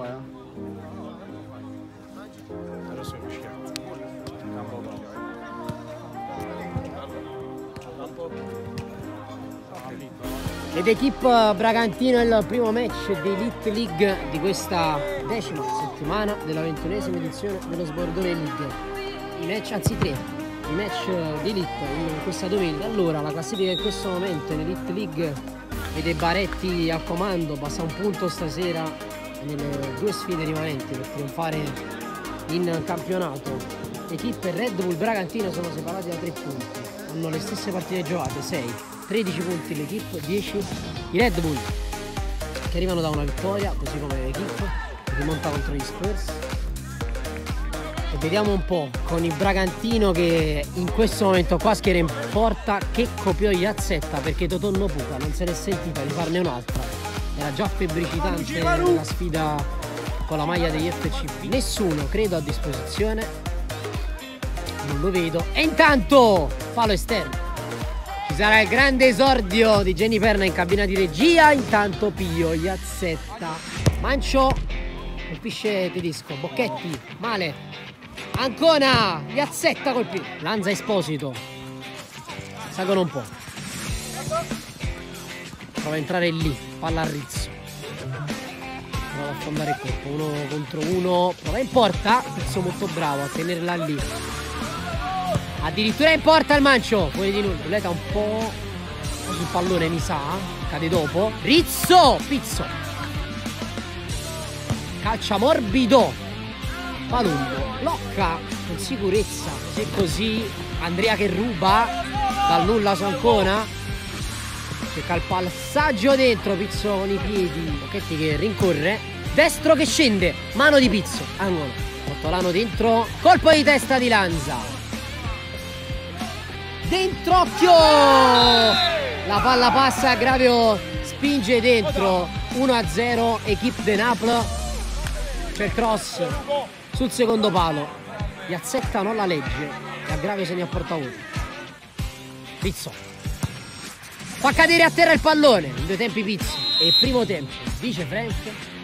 Adesso è uscito. Ed Equipe Bragantino è il primo match di Elite League di questa 10ª settimana della 21ª edizione dello Sbordone League. I match, anzi 3, i match di Elite in questa domenica. Allora, la classifica in questo momento in Elite League vede Baretti al comando, passa un punto stasera nelle 2 sfide rimanenti per trionfare in campionato. Equipe e Red Bull Bragantino sono separati da 3 punti, hanno le stesse partite giocate, 6. 13 punti l'Equipe, 10 i Red Bull che arrivano da una vittoria, così come l'Equipe che rimonta contro gli Spurs. E vediamo un po' con il Bragantino che in questo momento qua schiera in porta Checco Pio Azzetta, perché Totonno Puca non se n'è sentita di farne un'altra, era già febbricitante la sfida con la maglia degli FCP. Nessuno credo a disposizione, non lo vedo, e intanto fallo esterno. Ci sarà il grande esordio di Jenny Perna in cabina di regia. Intanto Pio Iazzetta, Mancio colpisce Tedesco, Bocchetti male, Ancona, Iazzetta colpì, Lanza Esposito, salgono un po', prova a entrare lì, palla a Rizzo, prova ad affondare il corpo, 1 contro 1, prova in porta, Rizzo molto bravo a tenerla lì. Addirittura in porta il Mancio, fuori di nulla, Leta un po' sul pallone mi sa, cade dopo, Rizzo, Pizzo, calcia morbido, Palumbo, blocca con sicurezza, se così, Andrea che ruba, dal nulla su Ancona, cerca il passaggio dentro, Pizzo con i piedi, Bocchetti che rincorre, destro che scende, mano di Pizzo, angolo, Portolano dentro, colpo di testa di Lanza. Dentro, occhio! La palla passa, Agravio spinge dentro, 1-0, Equipe de Naples. C'è il cross sul secondo palo, Iazzetta non la legge e Agravio se ne apporta uno. Pizzo fa cadere a terra il pallone, in 2 tempi Pizzo e primo tempo dice Frank,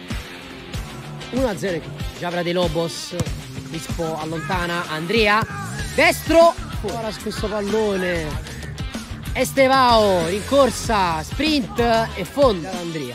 1-0 Equipe. Giabra De Lobos, Rispo allontana, Andrea, destro, ora su questo pallone, Estevao, rincorsa, sprint e fondo Andrea.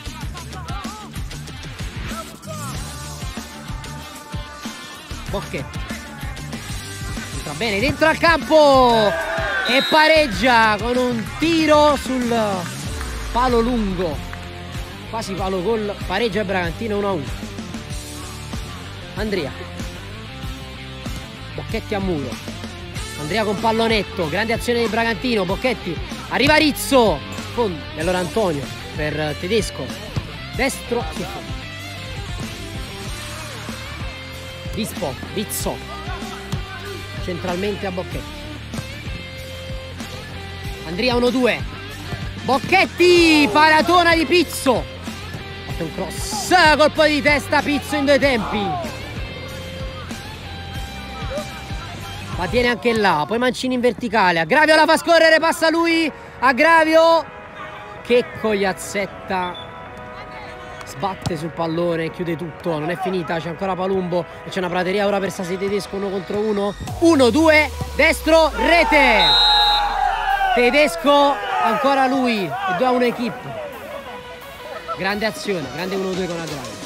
Bocchetti entra bene dentro al campo e pareggia con un tiro sul palo lungo, quasi palo gol, pareggia il Bragantino 1-1. Andrea, Bocchetti a muro, Andrea con pallonetto, grande azione del Bragantino, Bocchetti, arriva Rizzo, fondo, e allora Antonio per Tedesco, destro sul fondo. Rispo, Rizzo, centralmente a Bocchetti, Andrea 1-2, Bocchetti, paratona di Pizzo, fatto un cross, colpo di testa Pizzo in 2 tempi. La tiene anche là, poi Mancini in verticale, Agravio la fa scorrere, passa lui, Agravio, Checco Iazzetta, sbatte sul pallone, chiude tutto, non è finita, c'è ancora Palumbo e c'è una prateria ora per Sasi Tedesco, 1 contro 1, 1-2, destro, rete, Tedesco, ancora lui, e 2-1 Equipe, grande azione, grande 1-2 con Agravio.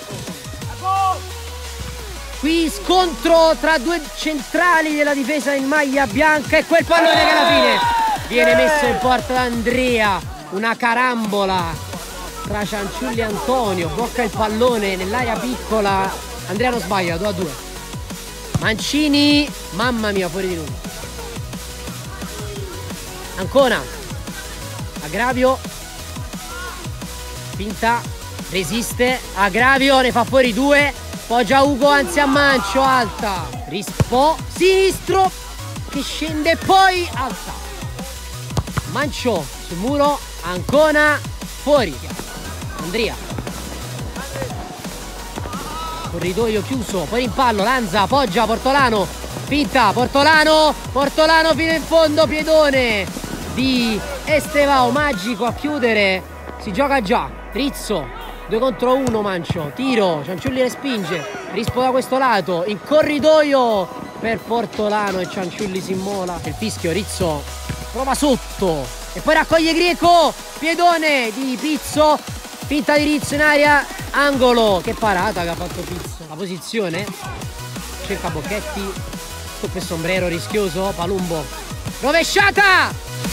Qui scontro tra 2 centrali della difesa in maglia bianca e quel pallone che alla fine viene messo in porta da Andrea, una carambola tra Cianciulli e Antonio, blocca il pallone nell'area piccola, Andrea non sbaglia, 2-2. Mancini, mamma mia, fuori di nulla. Ancona, Agravio, finta, resiste, Agravio ne fa fuori 2, poggia Ugo anzi a Mancio, alta, Rispo, sinistro che scende poi alta, Mancio sul muro, Ancona fuori, Andrea, corridoio chiuso, poi rimpallo, Lanza, poggia, Portolano, finta, Portolano fino in fondo, piedone di Estevao, magico a chiudere, si gioca già, Rizzo, 2 contro 1 Mancio, tiro, Cianciulli respinge, Rispo da questo lato, in corridoio per Portolano e Cianciulli si immola. Il fischio, Rizzo prova sotto e poi raccoglie Grieco, piedone di Pizzo, finta di Rizzo in aria, angolo, che parata che ha fatto Pizzo. La posizione, cerca Bocchetti, stop e sombrero, rischioso, Palumbo, rovesciata!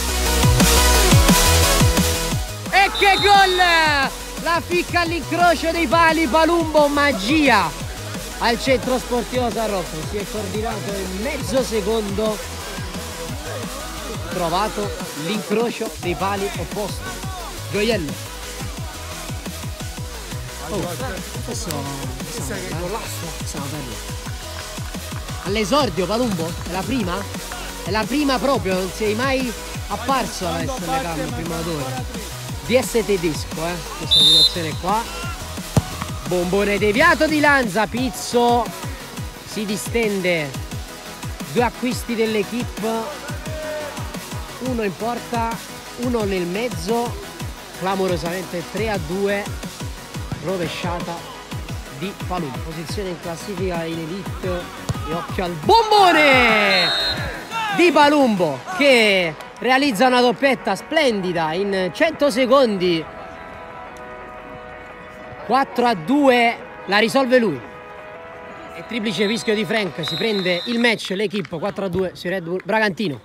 E che gol! La ficca all'incrocio dei pali, Palumbo, magia al centro sportivo San Rocco, si è coordinato in mezzo secondo, trovato l'incrocio dei pali opposti, gioiello. All'esordio Palumbo, è la prima? È la prima proprio, non sei mai apparso alla telecamera prima d'ora. DS tedesco, questa situazione qua. Bombone deviato di Lanza, Pizzo si distende. 2 acquisti dell'equipe, uno in porta, uno nel mezzo, clamorosamente 3-2, rovesciata di Palumbo. Posizione in classifica in elite e occhio al bombone di Palumbo che realizza una doppietta splendida in 100 secondi. 4-2, la risolve lui. E triplice fischio di Frank, si prende il match l'equipe 4-2 su Red Bull Bragantino.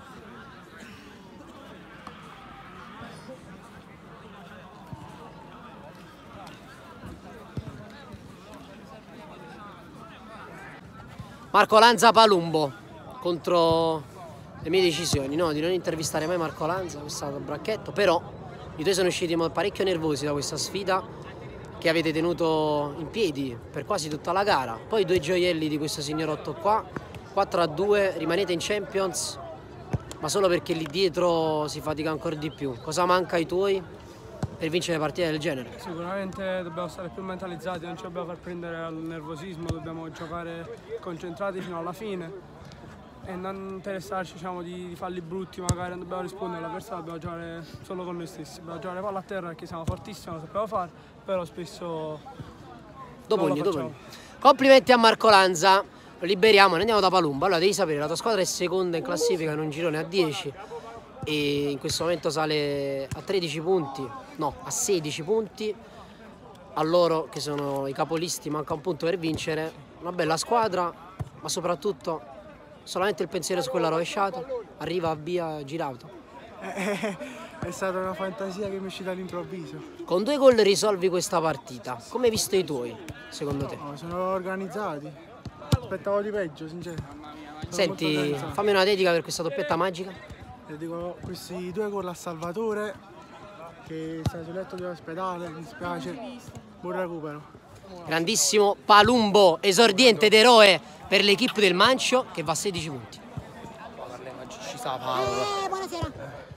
Marco Lanza Palumbo contro le mie decisioni, no, di non intervistare mai Marco Lanza, questo è stato bracchetto, però i due sono usciti parecchio nervosi da questa sfida che avete tenuto in piedi per quasi tutta la gara. Poi 2 gioielli di questo signorotto qua, 4-2, rimanete in Champions, ma solo perché lì dietro si fatica ancora di più. Cosa manca ai tuoi per vincere partite del genere? Sicuramente dobbiamo stare più mentalizzati, non ci dobbiamo far prendere al nervosismo, dobbiamo giocare concentrati fino alla fine e non interessarci, diciamo, di falli brutti, magari non dobbiamo rispondere all'avversario, dobbiamo giocare solo con noi stessi, dobbiamo giocare palla a terra perché siamo fortissimi, lo sappiamo fare, però spesso dopo non ogni, lo facciamo. Complimenti a Marco Lanza, lo liberiamo, ne andiamo da Palumbo. Allora devi sapere, la tua squadra è seconda in classifica in un girone a 10 e in questo momento sale a 13 punti, no, a 16 punti. A loro che sono i capolisti manca un punto per vincere, una bella squadra, ma soprattutto solamente il pensiero su quella rovesciata, arriva via girato. È stata una fantasia che mi è uscita all'improvviso. Con 2 gol risolvi questa partita, come hai visto i tuoi, secondo te? No, sono organizzati, aspettavo di peggio, sincero. Senti, fammi una dedica per questa doppietta magica. E dico, questi 2 gol a Salvatore, che sta sul letto dell'ospedale, mi spiace, buon recupero. Grandissimo Palumbo, esordiente d'eroe per l'equipe del Mancio che va a 16 punti. Ci sta Paolo. Buonasera.